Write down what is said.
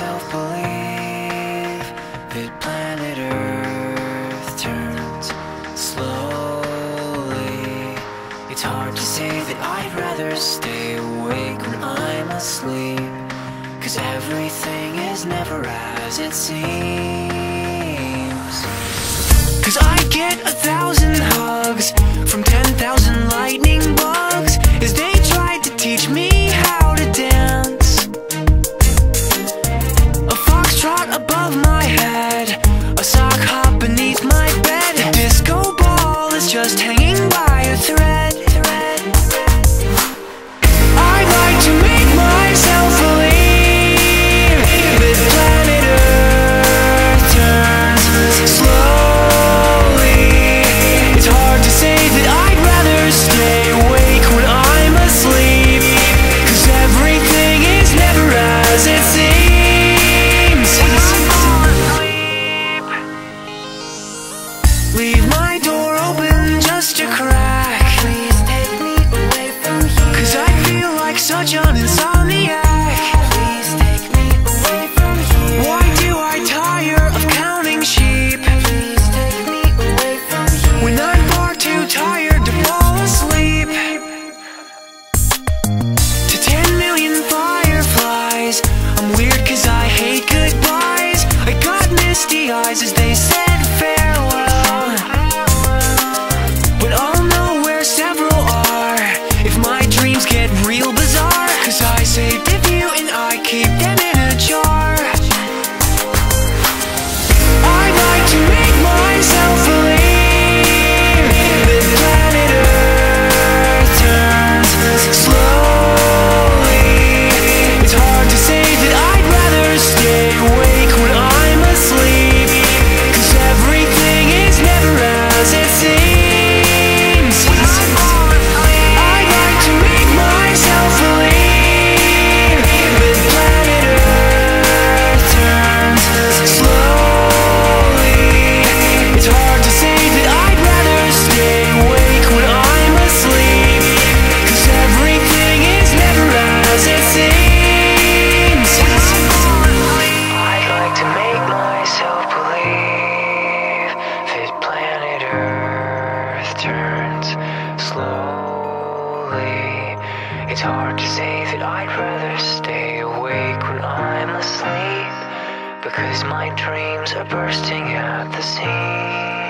myself believe that planet Earth turns slowly. It's hard to say that I'd rather stay awake when I'm asleep, 'cause everything is never as it seems. 'Cause I get 1,000 hugs from 10,000 lightning bugs as they tried to teach me how to dance. A foxtrot above my head, a sock hop beneath my bed. A disco ball is just hanging by a thread. I'd like to make myself believe that planet Earth turns slowly. It's hard to say that I'd rather stay awake when I'm asleep, 'cause everything is never as it seems. Leave my door open just a crack. Please take me away from here, 'cause I feel like such an insomniac. Please take me away from here. Why do I tire of counting sheep? Please take me away from here, when I'm far too tired to fall asleep. To 10 million fireflies, I'm weird 'cause I hate goodbyes. I got misty eyes as they said farewell, but I'll know where several are if my dreams get real bizarre, 'cause I saved a few and I keep them in a jar. I'd like to make myself believe that planet Earth turns slowly. It's hard to say that I'd rather stay awake when I'm asleep, 'cause everything is never as it seems. I'd like to make myself believe that planet Earth turns slowly. It's hard to say that I'd rather stay awake when I'm asleep, 'cause everything is never as it seems. I'd like to make myself believe that planet Earth turns slowly. It's hard to say that I'd rather stay awake when I'm asleep, because my dreams are bursting at the seams.